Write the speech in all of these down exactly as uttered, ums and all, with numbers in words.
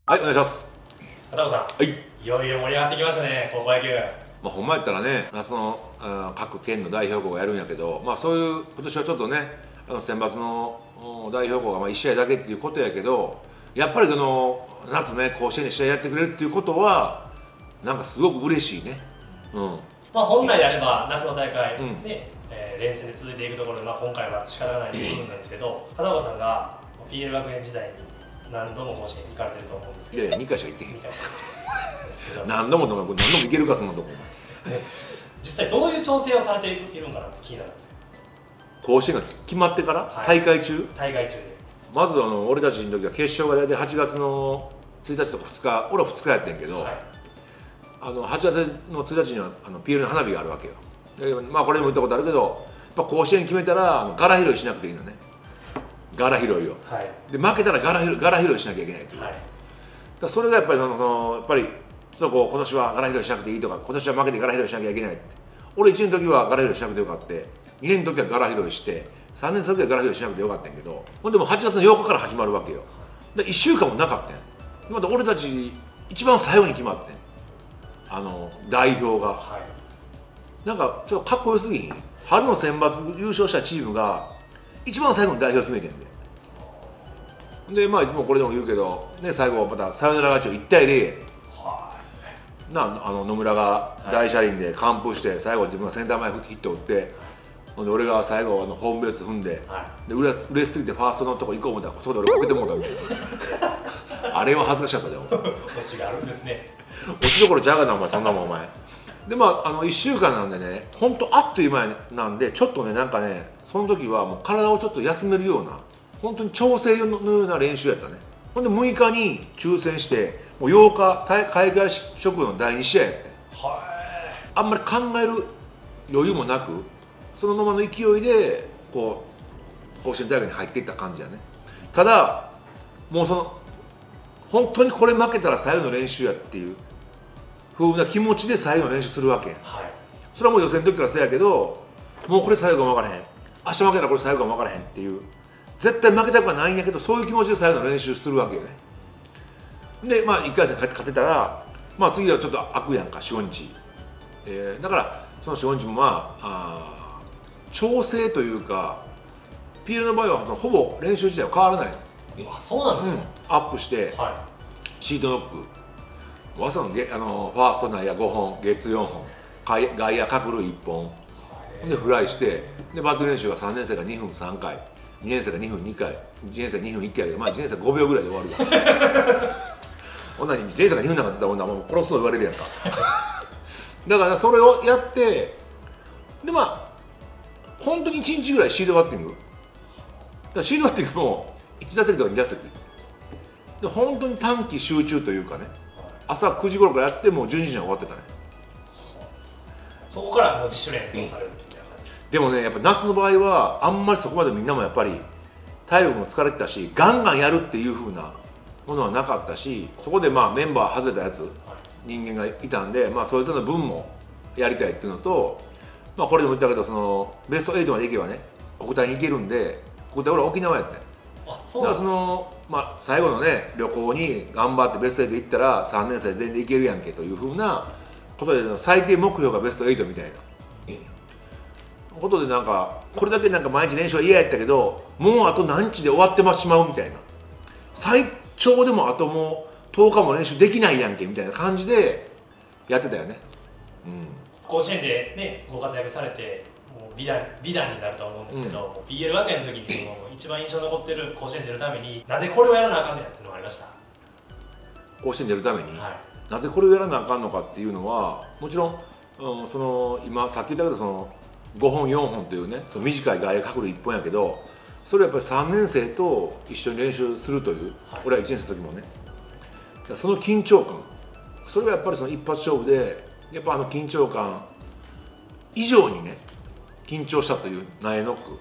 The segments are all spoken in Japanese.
はい、お願いします。 片岡さん、 はい。 いよいよ盛り上がってきましたね、高校野球。 まあ、ほんまやったらね、夏のあー各県の代表校がやるんやけど、まあ、そういう今年はちょっとね、あの選抜のお代表校がまあいち試合だけっていうことやけど、やっぱりこの夏ね、甲子園で試合やってくれるっていうことは、なんかすごく嬉しいね。うん。 まあ、本来であれば夏の大会、 うんねえー連戦で続いていくところで、まあ、今回は仕方がない部分なんですけど、片岡さんが ピーエル 学園時代に何度も甲子園に行かれてると思うんですけど、 いやいや、にかいしか行ってへん。 にかいですけど何度もとも何度も行けるか、そんなとこ。 実際どういう調整をされているんかなって気になるんですよ。 甲子園が決まってから、 はい大会中、 大会中で。 まずあの俺たちの時は決勝が大体はちがつのついたちとかふつか、俺はふつかやってんけど、 はい、 あのはちがつのついたちにはあの ピーエル の花火があるわけよ。でまあこれでも言ったことあるけど、やっぱ甲子園決めたらあの柄拾いしなくていいのね。柄拾いを。 はい、 で負けたら柄拾い柄拾いしなきゃいけないという。 はい、 だからそれがやっぱりそのそのやっぱりちょっとこう今年は柄拾いしなくていいとか、今年は負けて柄拾いしなきゃいけないって。俺いちねんの時は柄拾いしなくてよかった。にねんの時は柄拾いして、さんねん生の時は柄拾いしなくてよかったんやけど、ほんでもはちがつのようかから始まるわけよ。でいっしゅうかんもなかったんや。また俺たち一番最後に決まってん。あの代表が。 はい、 なんかちょっとかっこよすぎひん。春の選抜優勝したチームが一番最後に代表決めてんで。でまあいつもこれでも言うけど、ね、最後またサヨナラ勝ちをいちたいゼロはなあの野村が大車輪で完封して最後自分がセンター前ヒットを打って、ほんで俺が最後あのホームベース踏んで、 はで嬉し嬉しすぎてファーストのとこ行こう思ったらそこで俺こけてもうたみたいなあれは恥ずかしかったでもオチがあるんですね。 落ちどころちゃうがなお前、そんなもんお前。でまああのいっしゅうかんなんでね、本当あっという間なんで、ちょっとねなんかねその時はもう体をちょっと休めるような本当に調整のような練習やったね。ほんでむいかに抽選してもうようか開会直後のだいに試合やって、 はあんまり考える余裕もなくそのままの勢いでこう甲子園大会に入っていった感じやね。ただもうその本当にこれ負けたら最後の練習やっていう風な気持ちで最後の練習するわけやん。 い、はい、 それはもう予選の時からそうやけど、もうこれ最後かも分からへん、明日負けたらこれ最後かも分からへんっていう、絶対負けたくはないんやけどそういう気持ちで最後の練習するわけよね。でまあいっかい戦勝てたら、まあ次はちょっと空くやんか、よん、ごにち、えー、だからそのよん、ごにちもまああ調整というか ピーエル の場合はほぼ練習自体は変わらない。 あ、そうなんですよ。 うん、アップしてはシートノック、まさにゲあのファースト内野ごほん、ゲッツーよんほん、外外野各塁いっぽんでフライして、でバット練習がさんねん生がにふんさんかい、にねん生がにふんにかい、いちねん生がにふんいっかいやけど、まあいちねん生ごびょうぐらいで終わるわほんなにいちねん生がにふんなんか出たらもう殺すの言われるやんかだからそれをやって、でまあ本当にいちにちぐらいシードバッティングだからシードバッティングもいち打席とかに打席で本当に短期集中というかね、朝くじ頃からやってもうじゅうにじには終わってたね。 い、そこからもう自主練をされるみたいな感じ。 でもねやっぱ夏の場合はあんまりそこまでみんなもやっぱり体力も疲れてたし、ガンガンやるっていう風なものはなかったし、そこでまあメンバー外れたやつ、人間がいたんで、まあそいつの分もやりたいっていうのと、まあこれでも言ったけど、そのベストはちまでいけばね国体に行けるんで、国体俺は沖縄やったよ。 あ、そうだからそなんですか。 の、まあ、最後のね旅行に頑張ってベストはち行ったらさんねん生全員で行けるやんけというふうなことで、最低目標がベストはちみたいなことで、なんかこれだけなんか毎日練習は嫌やったけど、もうあと何日で終わってしまうみたいな、最長でもあともうとおかも練習できないやんけみたいな感じでやってたよね。うん、 甲子園でね、ご活躍されて、もう美談美談になると思うんですけど、もう ピーエル 学園の時にもう一番印象に残ってる甲子園出るためになぜこれをやらなあかんねやっていうのがありました。 甲子園出るために、 はい、 なぜこれをやらなあかんのかっていうのは、もちろん、うん、その今さっき言ったけどそのごほんよんほんというね、その短い外野角度いっぽんやけど、それはやっぱりさんねん生と一緒に練習するという、はい、俺はいちねん生の時もね、その緊張感、それがやっぱりその一発勝負で、やっぱあの緊張感以上にね緊張したというナエノック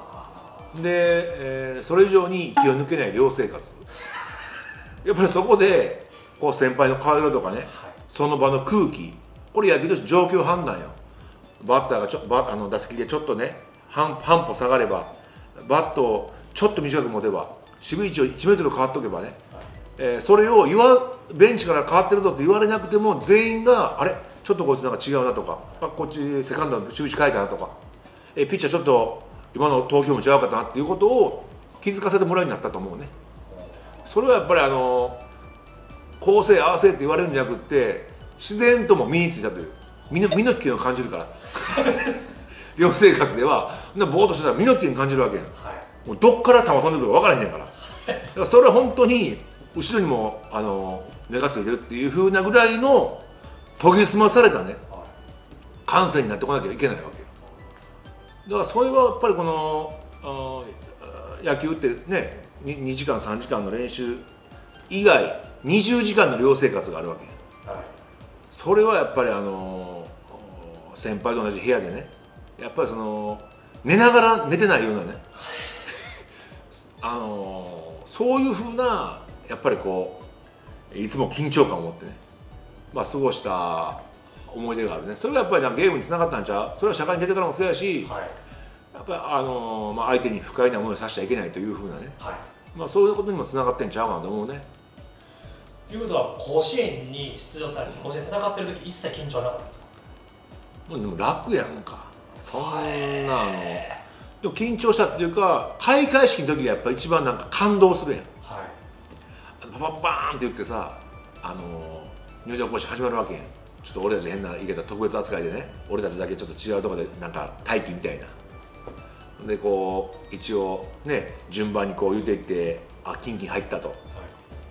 で、えー、それ以上に気を抜けない寮生活やっぱりそこでこう先輩の顔色とかね、はい、その場の空気、これ野球として状況判断よ。バッターがちょバあの打席でちょっとね半半歩下がれば、バットをちょっと短く持てば、守備位置をいちメートル変わっとけばね、 えー、それを言わベンチから変わってるぞって言われなくても全員があれちょっとこいつなんか違うなとか、あこっちセカンドの守備位置変えたなとか、えー、ピッチャーちょっと今の投球も違うかったなっていうことを気づかせてもらうようになったと思うね。それはやっぱりあのこうせいああせいって言われるんじゃなくって自然とも身についたという身の身の危険を感じるから寮生活ではぼーっとしてたら身の危険感じるわけやん、はい、もうどっから球飛んでくるか分からへんねんからだからそれは本当に後ろにもあの目がついてるっていうふうなぐらいの研ぎ澄まされたね、はい、感性になってこなきゃいけないわけよ。だからそれはやっぱりこのあ野球ってね 2, にじかんさんじかんの練習以外にじゅうじかんの寮生活があるわけ、はい、それはやっぱりあの先輩と同じ部屋でねやっぱりその寝ながら寝てないようなねあのそういうふうなやっぱりこういつも緊張感を持ってね、まあ、過ごした思い出があるね。それがやっぱりゲームにつながったんちゃう。それは社会に出てからもそうやし、はい、やっぱりあの、まあ、相手に不快な思いをさせちゃいけないというふうなね、はい、まあ、そういうことにもつながってんちゃうかなと思うね。 ということは甲子園に出場されて甲子園戦ってる時一切緊張なかったんですか。 でも楽やんかそんなの。でも緊張したっていうか開会式の時がやっぱ一番なんか感動するやん、はい、パパッバーンって言ってさあの入場行進始まるわけやん。ちょっと俺たち変な言い方特別扱いでね俺たちだけちょっと違うところでなんか待機みたいなでこう一応ね順番にこう言うていってあキンキン入ったと、はい、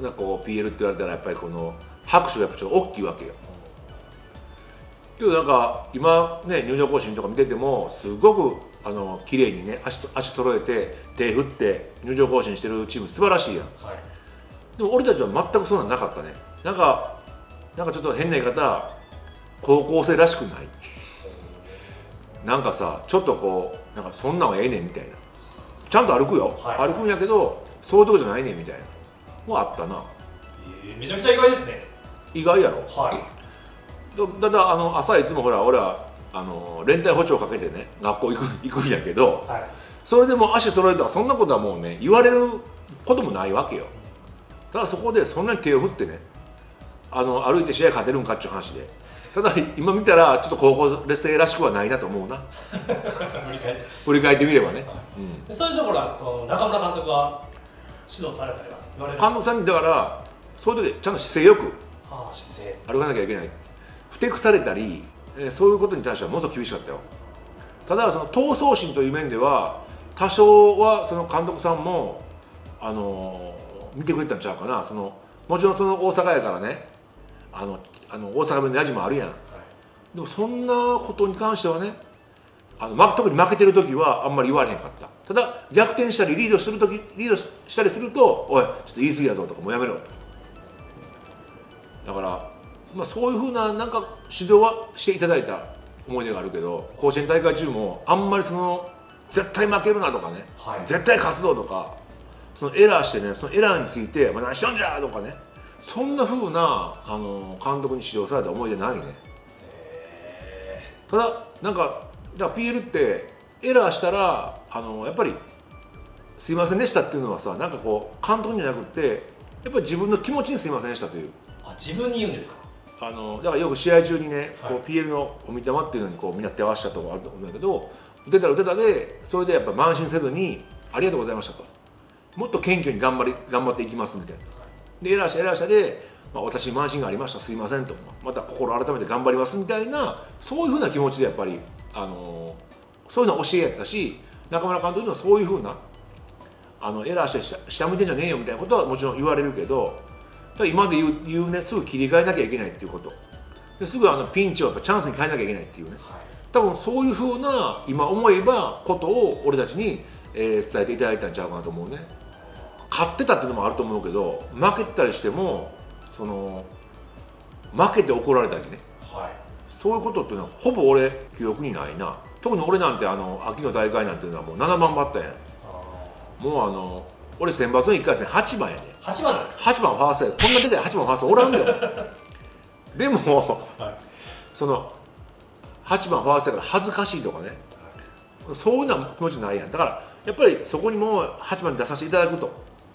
なんかこう ピーエル って言われたらやっぱりこの拍手がやっぱちょっと大きいわけよ。けどなんか今ね入場行進とか見ててもすごくあの綺麗にね 足, 足揃えて手振って入場行進してるチーム素晴らしいやん、はい、でも俺たちは全くそんなんなかったね。なんかなんかちょっと変な言い方高校生らしくないなんかさちょっとこうなんかそんなんはええねんみたいなちゃんと歩くよ、はい、歩くんやけどそういうとこじゃないねんみたいなもあったな、 えー、めちゃくちゃ意外ですね。 意外やろ。 はい。 だだあの朝いつもほら俺はあの連帯保証かけてね学校行く行くんやけど、はい、それでも足揃えたらそんなことはもうね言われることもないわけよ。ただそこでそんなに手を振ってねあの歩いて試合勝てるんかっていう話でただ今見たらちょっと高校生らしくはないなと思うな振り返ってみればね、はい、 うん、そういうところはこの中村監督は指導されたりは言われる監督さんにだからそういう時ちゃんと姿勢よく、 はあ、姿勢歩かなきゃいけない。ふてくされたりそういうことに対してはものすごく厳しかったよ。ただその闘争心という面では多少はその監督さんもあの見てくれたんちゃうかな。そのもちろんその大阪やからねあのあの大阪弁のやじもあるやん、はい、でもそんなことに関してはねあの、ま、特に負けてる時はあんまり言われへんかった。ただ逆転したりリードする時リードしたりするとおいちょっと言い過ぎやぞとかもうやめろと。だから、まあ、そういうふうななんか指導はしていただいた思い出があるけど甲子園大会中もあんまりその絶対負けるなとかね、はい、絶対勝つぞとかそのエラーしてねそのエラーについて「何しとんじゃ!」とかねそんなふうなあの監督に指導された思い出ないね。ただなんかだから ピーエル ってエラーしたらあのやっぱり「すいませんでした」っていうのはさなんかこう監督じゃなくってやっぱり自分の気持ちに「すいませんでした」というあ自分に言うんですか。 あのだからよく試合中にね、はい、こう ピーエル のおみたまっていうのにこうみんな手を合わせたとこあると思うんだけど打てたら打てたでそれでやっぱ慢心せずに「ありがとうございました」と「もっと謙虚に頑張り頑張っていきます」みたいな。でエラーしたエラーしたで、まあ、私慢心がありましたすいませんとまた心改めて頑張りますみたいなそういうふうな気持ちでやっぱり、あのー、そういうの教えやったし中村監督にはそういうふうなあのエラーして下向いてんじゃねえよみたいなことはもちろん言われるけど今で言う、言うねすぐ切り替えなきゃいけないっていうことですぐあのピンチをやっぱチャンスに変えなきゃいけないっていうね、はい、多分そういうふうな今思えばことを俺たちに、えー、伝えていただいたんちゃうかなと思うね。勝ってたっていうのもあると思うけど負けてたりしてもその負けて怒られたりね、はい、そういうことっていうのはほぼ俺記憶にないな。特に俺なんてあの秋の大会なんていうのはもうななばんバッターやん。もうあの俺選抜のいっかい戦はちばんやね。 はちばんですか。 はちばんファーストやこんな出てはちばんファーストおらんでもでも、はい、そのはちばんファーストやから恥ずかしいとかね、はい、そういうのは気持ちないやん。だからやっぱりそこにもはちばんに出させていただくと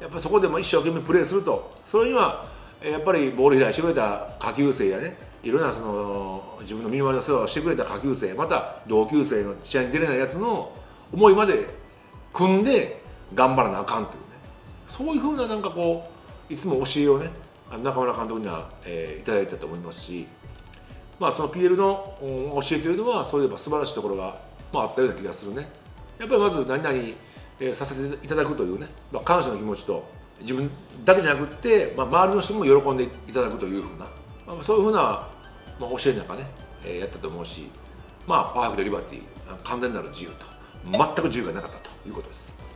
やっぱりそこでも一生懸命プレーすると、それにはやっぱりボール開いしてくれた下級生やね、いろんなその自分の身の回りの世話をしてくれた下級生、また同級生の試合に出れないやつの思いまで組んで頑張らなあかんというね、そういうふうななんかこういつも教えをね中村監督には、えー、いただいたと思いますし、まあその ピーエル の教えというのはそういえば素晴らしいところが、まあ、あったような気がするね。やっぱりまず何々、えー、させていただくというね、まあ、感謝の気持ちと自分だけじゃなくって、まあ、周りの人も喜んでいただくというふうな、まあ、そういうふうな、まあ、教えなんかね、えー、やったと思うし、まあパーフェクトリバティ、完全なる自由と全く自由がなかったということです。